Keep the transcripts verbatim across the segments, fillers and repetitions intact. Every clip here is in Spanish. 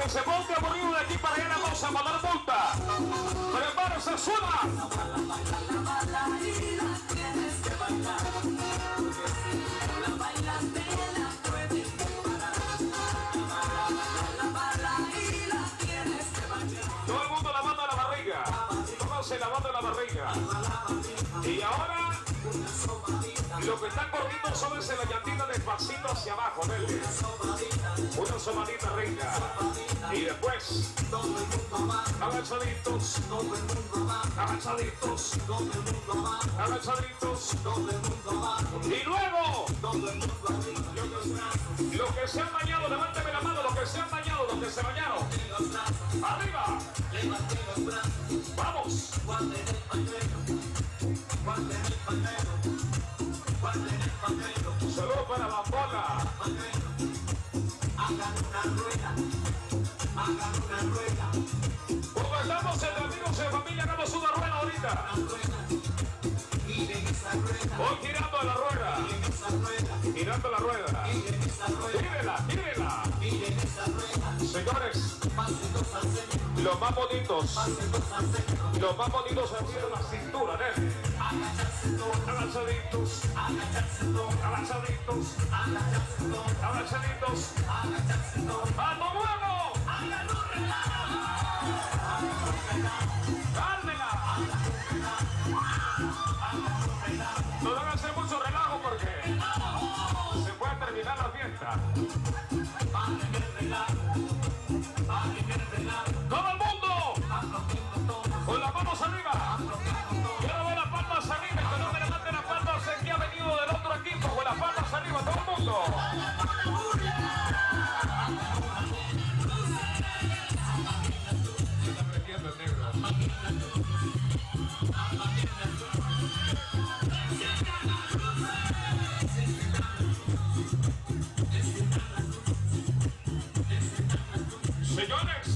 que se ponga aburrido de aquí para allá la cosa para dar multa. Prepárese, suena. Todo el mundo lavando la barriga. Pónganse lavando la barriga. Y ahora, los que están corriendo, súbense la llantita despacito hacia abajo, dele. Una somadita rica. Y después, agachaditos, agachaditos, agachaditos. Y luego, los que se han bañado, levánteme la mano, los que se han bañado, los que se bañaron. Arriba. Vamos. Saludos para la bola. Hagan una rueda, hagan una rueda. Como estamos entre amigos de familia, hagamos una rueda ahorita. Voy girando la rueda. Girando la rueda. Gírela, gírela. Señores, los más bonitos, los más bonitos se abren la cintura, ¿eh? Agachaditos, agachaditos, agachaditos, ¡a lo nuevo! ¡Cálmela! No deben hacer mucho relajo porque se puede terminar la fiesta. ¡Todo el mundo! ¡Con las manos arriba! ¡Quiero ver las palmas arriba! ¡Que no me levanten las palmas! ¡El que ha venido del otro equipo! ¡Con las palmas arriba! ¡Todo el mundo! Se está metiendo el negro. Señores,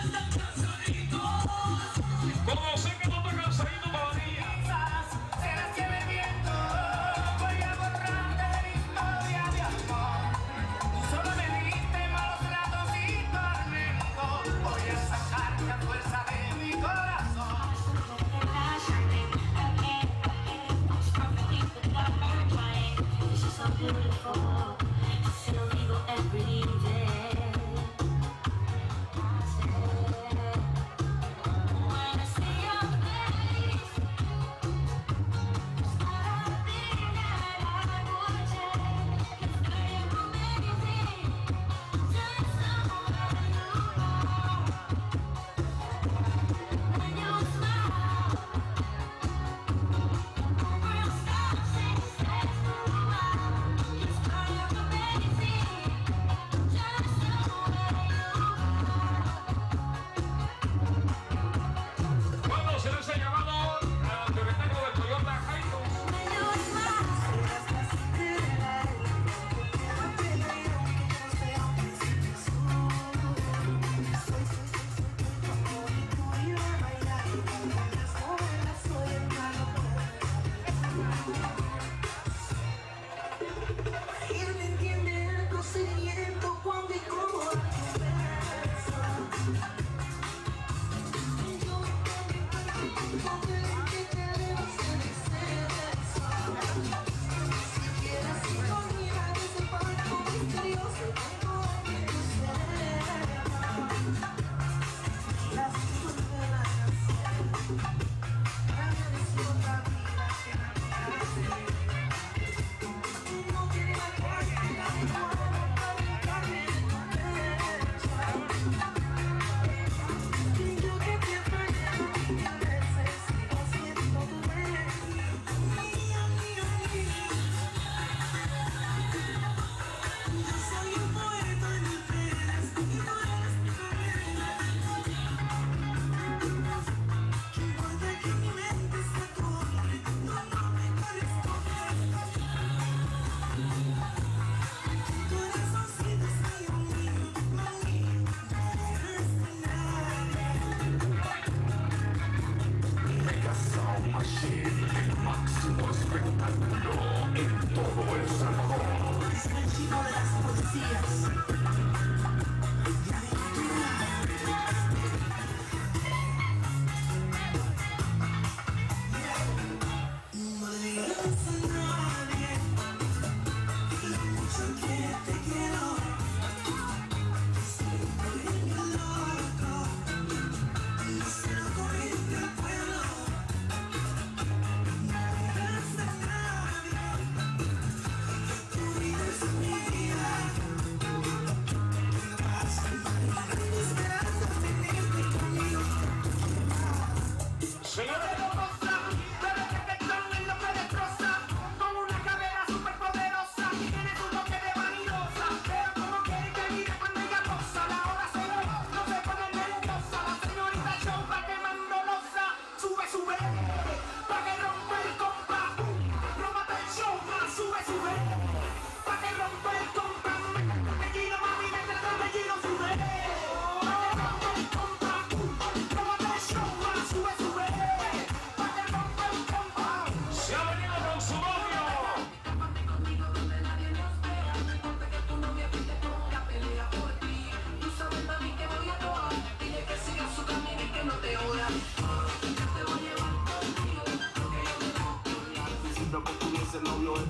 como sé que no te cansadito todavía, serás que me miento, voy a borrarte de mi historia de amor. Solo me diste malos tratos y tormento, voy a sacarte a fuerza de mi corazón. Se lo digo every day. Días.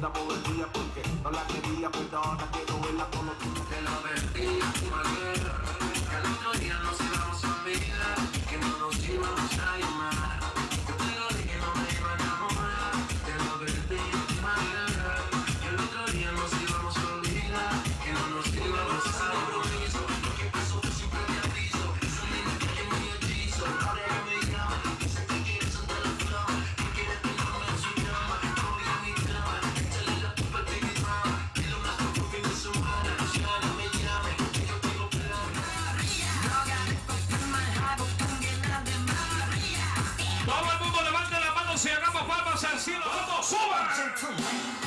andamos el día porque no la quería, pero ahora quiero verla con los días. Te lo advertí, María, que al otro día nos íbamos a olvidar, que no nos íbamos a llamar. Yo te lo dije, no me iba a enamorar. Te lo advertí, María, que al otro día nos íbamos a olvidar, que no nos íbamos a compromiso. Lo que pasó fue siempre te aviso. Esa niña que es mi hechizo. Ahora ella me llama, dice que quiere sentar la flama, que quiere tenerme en su cama. Voy a mi cama, échale la culpa a ti, mi mamá. Y lo más por fin de semana, ya no me llame, que yo tengo planes. Todo el mundo levante la mano si hagamos palmas al cielo. ¡Vamos, suban!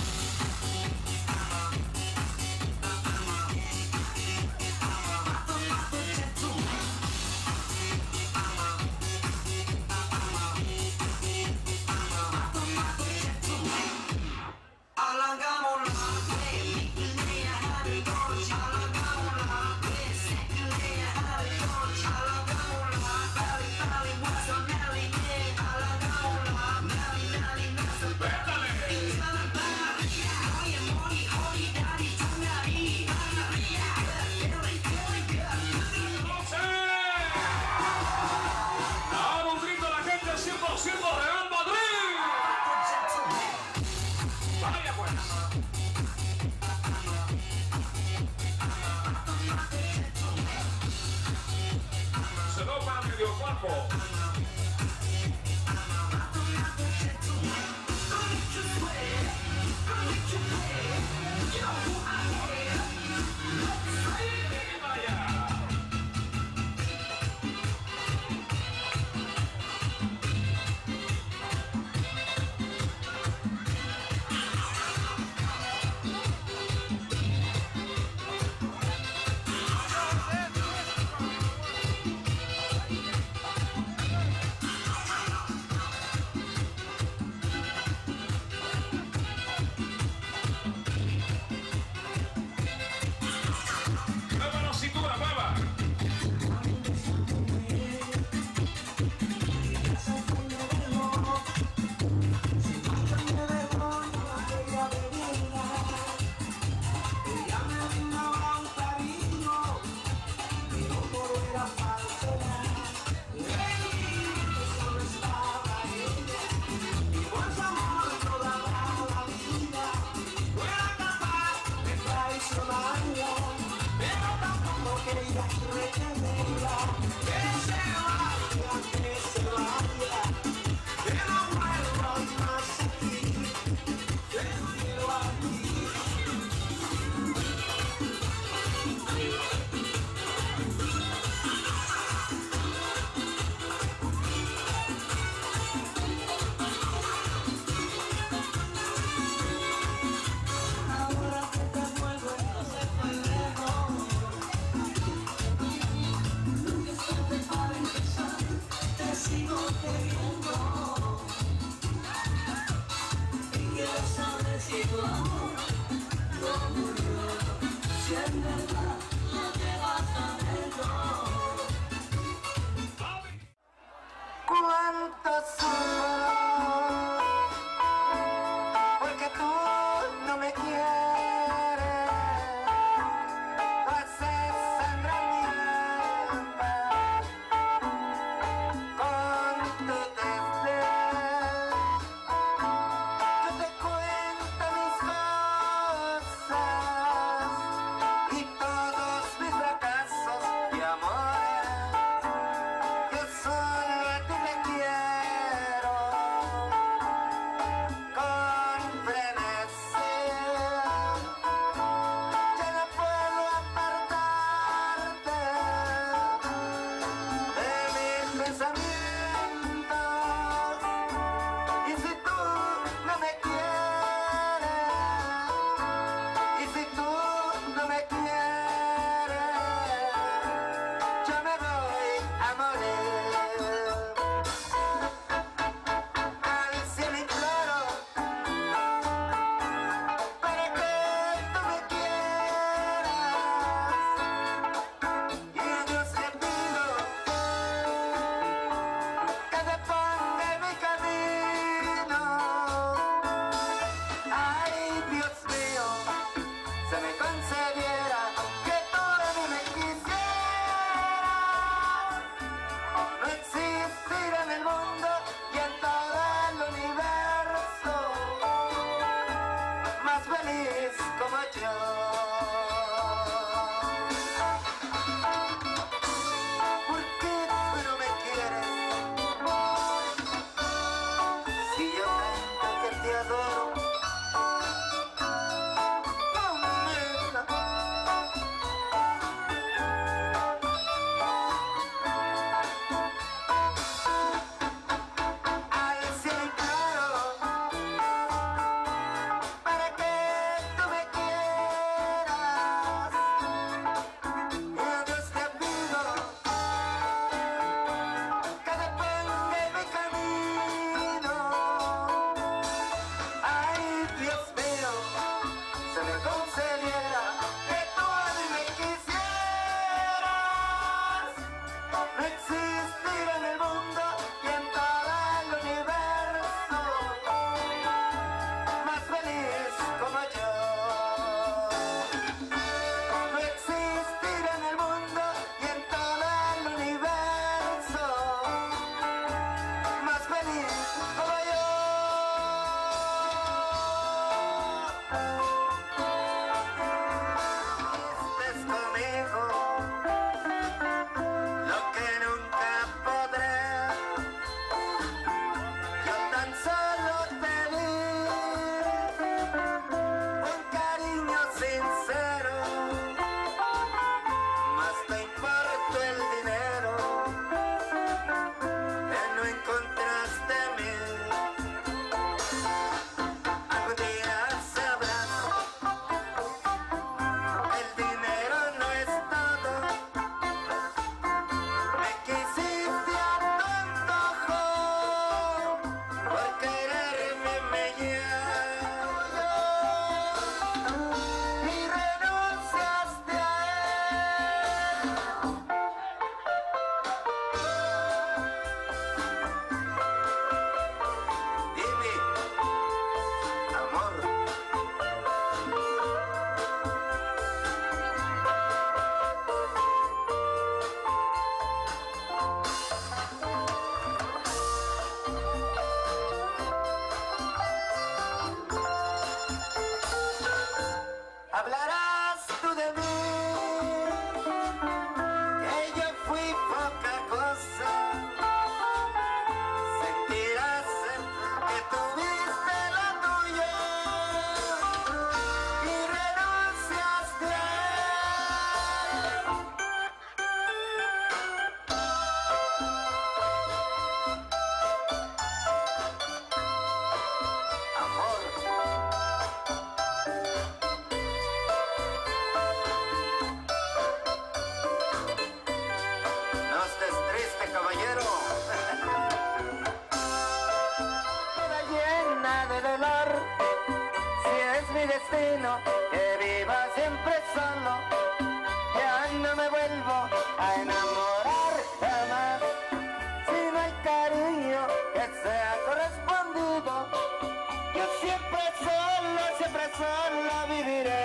Real Madrid. Vaya pues. Se lo para medio cuerpo. Cuánto sufro porque tú no me quieres, lo haces sangrar mi alma con tu desdén. Yo te cuento mis cosas y todos mis fracasos y amores. Yo solo a ti me quiero. No estés triste, caballero. Toda llena de dolor, si es mi destino que viva siempre solo, ya no me vuelvo a enamorar jamás. Si no hay cariño que sea correspondido, yo siempre solo, siempre solo viviré.